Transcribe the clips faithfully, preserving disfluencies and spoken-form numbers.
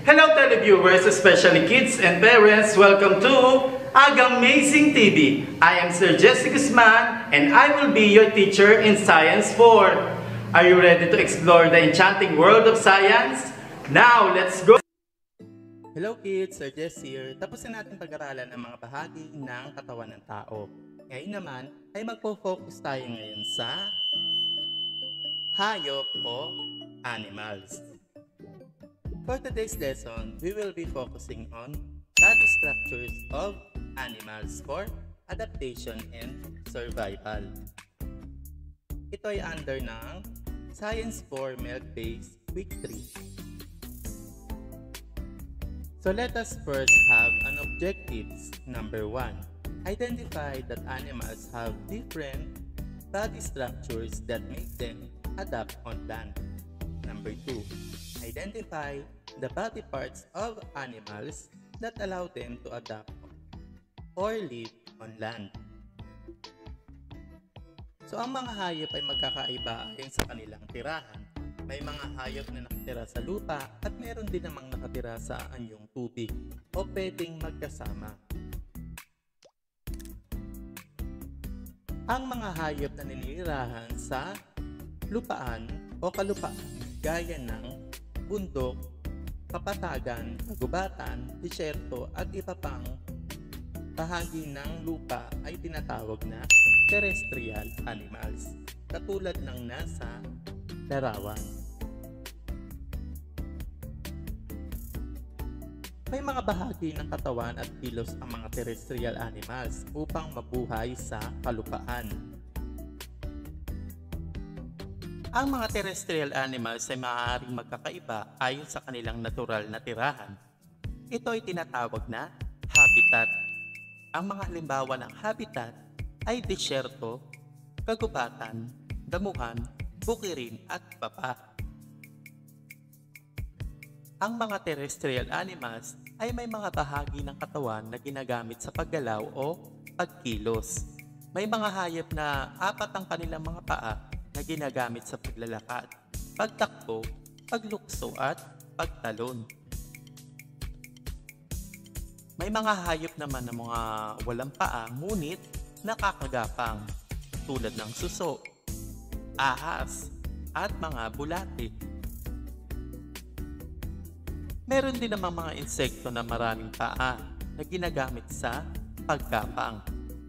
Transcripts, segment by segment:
Hello televiewers, especially kids and parents, welcome to AGHAMAZING T V. I am Sir Guzman and I will be your teacher in Science four. Are you ready to explore the enchanting world of science? Now, let's go! Hello kids, Sir Jess here. Tapos na natin pag-aralan ang mga bahagi ng katawan ng tao. Ngayon naman ay magpo-focus tayo ngayon sa hayop o animals. For today's lesson, we will be focusing on body structures of animals for adaptation and survival. Ito ay under ng Science four Melc Base Week three. So let us first have an objectives. Number one, identify that animals have different body structures that make them adapt on land. Number two, identify the body parts of animals that allow them to adapt or live on land. So ang mga hayop ay magkakaiba ayon sa kanilang tirahan. May mga hayop na nakatira sa lupa at meron din namang nakatira sa anyong tubig o pwedeng magkasama. Ang mga hayop na ninirahan sa lupaan o kalupaan gaya ng bundok, kapatagan, kagubatan, disyerto at iba pang bahagi ng lupa ay tinatawag na terrestrial animals, katulad ng nasa larawan. May mga bahagi ng katawan at kilos ang mga terrestrial animals upang mabuhay sa kalupaan. Ang mga terrestrial animals ay maaaring magkakaiba ayon sa kanilang natural na tirahan. Ito ay tinatawag na habitat. Ang mga halimbawa ng habitat ay disyerto, kagubatan, damuhan, bukirin at baba. Ang mga terrestrial animals ay may mga bahagi ng katawan na ginagamit sa paggalaw o pagkilos. May mga hayop na apat ang kanilang mga paa na ginagamit sa paglalakad, pagtakbo, paglukso at pagtalon. May mga hayop naman na mga walang paa ngunit nakakagapang tulad ng suso, ahas at mga bulate. Meron din namang mga insekto na maraming paa na ginagamit sa paggapang.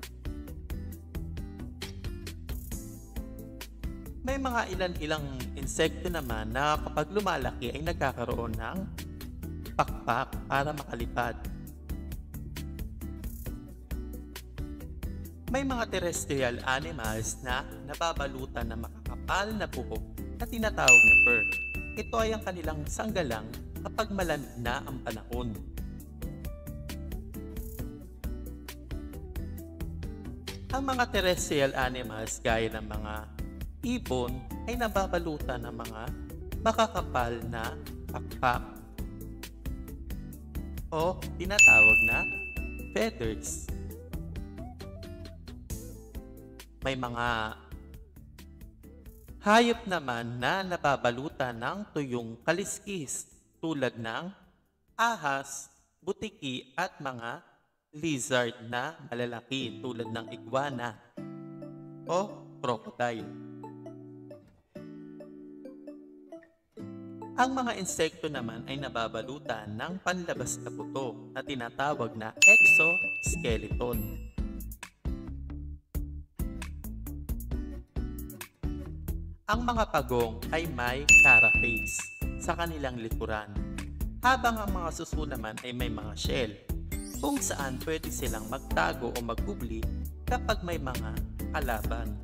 May mga ilan-ilang insekto naman na kapag lumalaki ay nagkakaroon ng pakpak para makalipad. May mga terrestrial animals na nababalutan ng makakapal na buhok na tinatawag na fur. Ito ay ang kanilang sanggalang kapag malamig na ang panahon. Ang mga terrestrial animals gaya ng mga ibon ay nababalutan ng mga makakapal na pakpak o tinatawag na feathers. May mga hayop naman na nababalutan ng tuyong kaliskis tulad ng ahas, butiki at mga lizard na malalaki tulad ng iguana o crocodile. Ang mga insekto naman ay nababalutan ng panlabas na buto na tinatawag na exoskeleton. Ang mga pagong ay may carapace sa kanilang likuran, habang ang mga suso naman ay may mga shell kung saan pwede silang magtago o magkubli kapag may mga kalaban.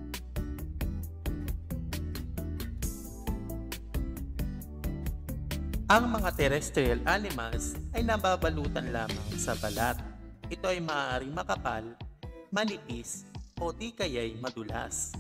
Ang mga terrestrial animals ay nababalutan lamang sa balat. Ito ay maaaring makapal, manipis o di kaya'y madulas.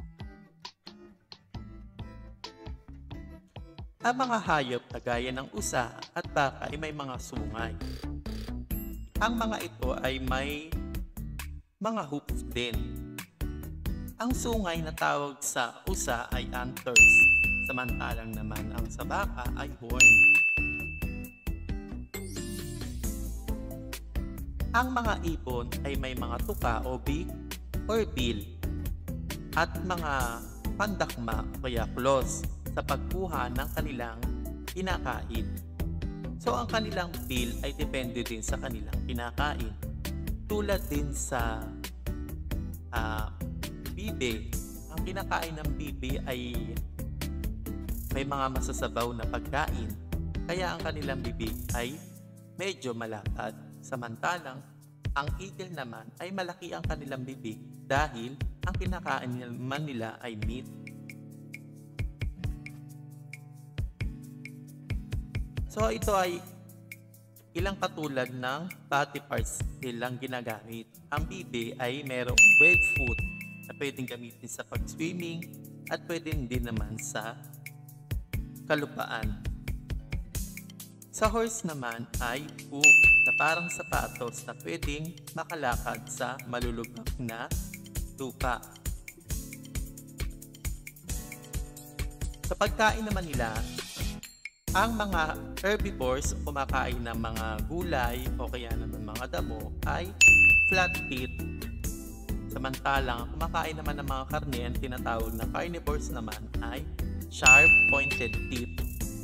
Ang mga hayop na gaya ng usa at baka ay may mga sungay. Ang mga ito ay may mga hooves din. Ang sungay na tawag sa usa ay antlers, samantalang naman ang sa baka ay horn. Ang mga ibon ay may mga tuka o beak or bill at mga pandakma o kaya claws sa pagkuha ng kanilang kinakain. So ang kanilang bill ay depende din sa kanilang kinakain. Tulad din sa uh, bibe, ang kinakain ng bibe ay may mga masasabaw na pagkain, kaya ang kanilang bibig ay medyo malapad. Samantalang ang eagle naman ay malaki ang kanilang bibig dahil ang kinakain naman nila ay meat. So ito ay ilang katulad ng body parts nilang ginagamit. Ang bibe ay merong web foot na pwedeng gamitin sa pag-swimming at pwedeng din naman sa kalupaan. Sa horse naman ay hook na parang sapatos na pwedeng makalakad sa malulubak na lupa. Sa pagkain naman nila, ang mga herbivores o kumakain ng mga gulay o kaya naman mga damo ay flat teeth. Samantalang kumakain naman ng mga karne, ang tinatawag na carnivores naman ay sharp pointed teeth.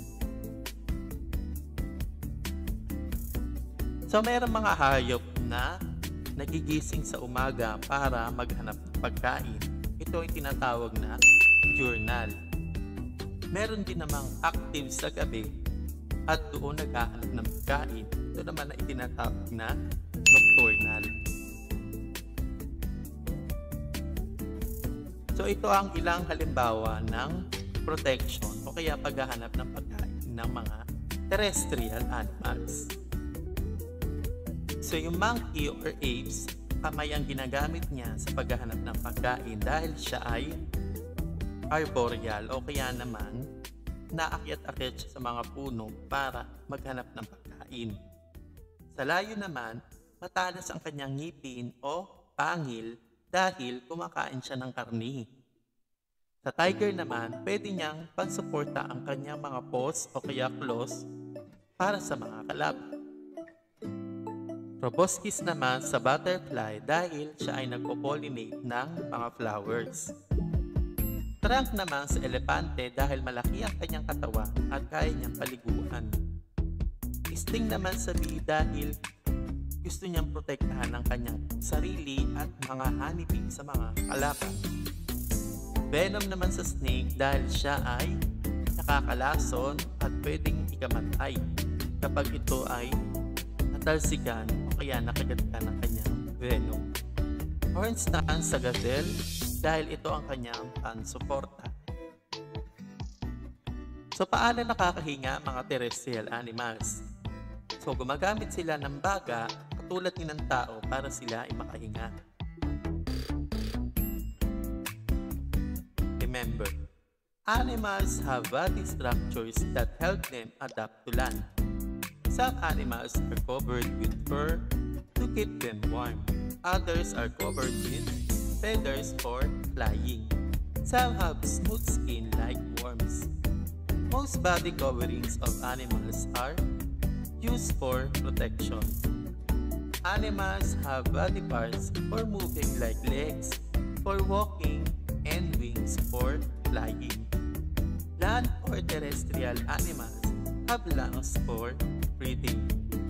So mayroong mga hayop na nagigising sa umaga para maghanap ng pagkain. Ito ay tinatawag na diurnal. Meron din namang active sa gabi at doon naghahanap ng pagkain. Ito naman ay tinatawag na nocturnal. So ito ang ilang halimbawa ng protection o kaya paghahanap ng pagkain ng mga terrestrial animals. So yung monkey or apes, kamay ang ginagamit niya sa paghahanap ng pagkain dahil siya ay arboreal o kaya naman naakyat-akyat siya sa mga puno para maghanap ng pagkain. Sa layo naman, matalas ang kanyang ngipin o pangil dahil kumakain siya ng karni. Sa tiger naman, pwede niyang pagsuporta ang kanyang mga paws o kaya claws para sa mga kalaban. Proboscis naman sa butterfly dahil siya ay nagpo-pollinate ng mga flowers. Trunk naman sa elepante dahil malaki ang kanyang katawan at kaya niyang paliguan. Sting naman sa bee dahil gusto niyang protektahan ang kanyang sarili at mga honeybee sa mga kalaban. Venom naman sa snake dahil siya ay nakakalason at pwedeng ikamatay kapag ito ay natalsikan o kaya nakagat ka ng kanyang venom. Horns naman sa gazelle dahil ito ang kanyang pansuporta. So paano nakakahinga mga terrestrial animals? So gumagamit sila ng baga katulad ni ng tao para sila ay makahinga. Remember, animals have body structures that help them adapt to land. Some animals are covered with fur to keep them warm. Others are covered with feathers for flying. Some have smooth skin like worms. Most body coverings of animals are used for protection. Animals have body parts for moving like legs, for walking, and wings for flying. Land or terrestrial animals have lungs for breathing.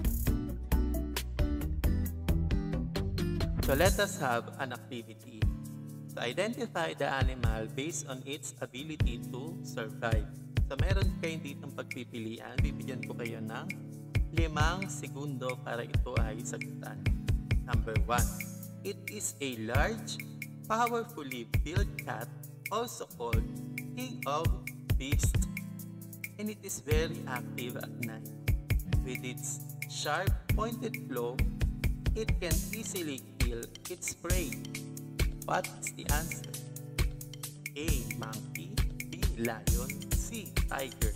So let us have an activity. To identify the animal based on its ability to survive. So meron kayo ditong pagpipilian. Bibigyan ko kayo ng limang segundo para ito ay sagutan. Number one. It is a large, powerfully built cat, also called king of beasts, and it is very active at night. With its sharp, pointed claw, it can easily kill its prey. What is the answer? A. Monkey. B. Lion. C. Tiger.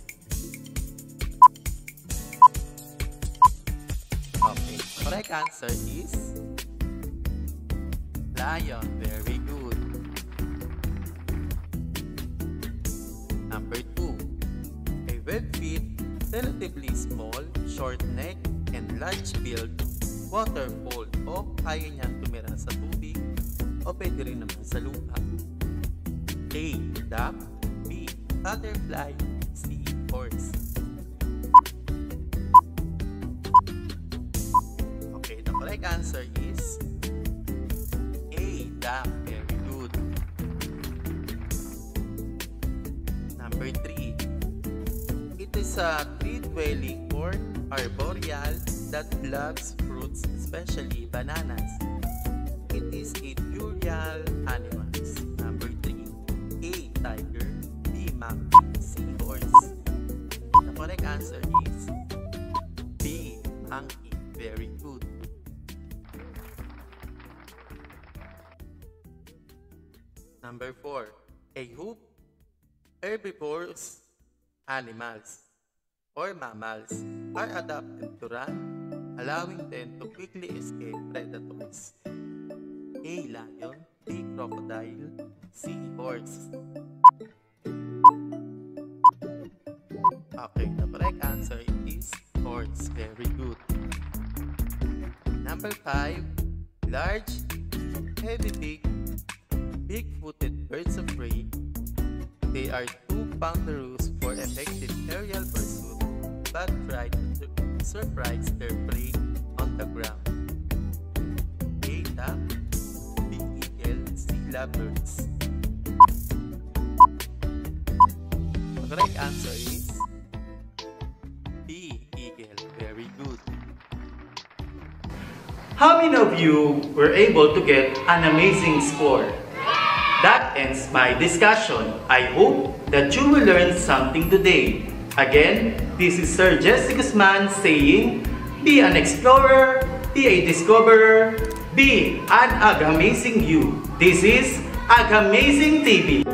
Okay, correct answer is lion. Very good. Number two. A web feet, relatively small, short neck, and large build, waterfall o kaya niyang tumira sa tubig o pwede rin naman sa lupa. A. Duck. B. Butterfly. C. Horse. Okay, the correct answer is A. Duck. Very good. Number three. It is a tree-dwelling or arboreal that plucks fruits, especially bananas. It is a territorial animals. Number three. A. Tiger. B. Monkey. C. Horse. The correct answer is B. Monkey. Very good. Number four. A hoop. Herbivores animals or mammals are adapted to run, allowing them to quickly escape predators. A. Lion. B. Crocodile. C. Horse. Okay, the correct answer is horse. Very good. Number five. Large, heavy beak, big-footed birds of prey. They are too ponderous for effective aerial pursuit, but try to surprise their prey on the ground. A. Duck. B. Eagle. C. Lovebirds. The correct answer is B. Eagle. Very good. How many of you were able to get an amazing score? That ends my discussion. I hope that you will learn something today. Again, this is Sir Jesse Guzman saying, be an explorer, be a discoverer, be an AGHAMAZING you. This is AGHAMAZING T V.